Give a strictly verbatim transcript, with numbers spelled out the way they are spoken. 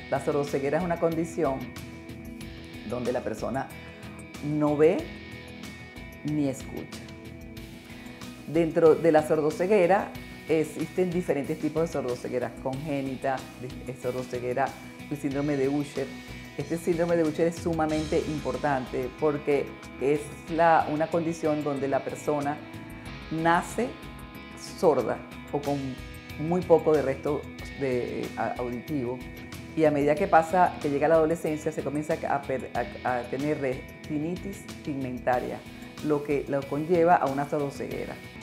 La sordoceguera es una condición donde la persona no ve ni escucha. Dentro de la sordoceguera existen diferentes tipos de sordoceguera congénita, de sordoceguera, el síndrome de Usher. Este síndrome de Usher es sumamente importante porque es la, una condición donde la persona nace sorda o con muy poco de resto de, a, auditivo, y a medida que pasa, que llega la adolescencia, se comienza a, per, a, a tener retinitis pigmentaria, lo que lo conlleva a una sordoceguera.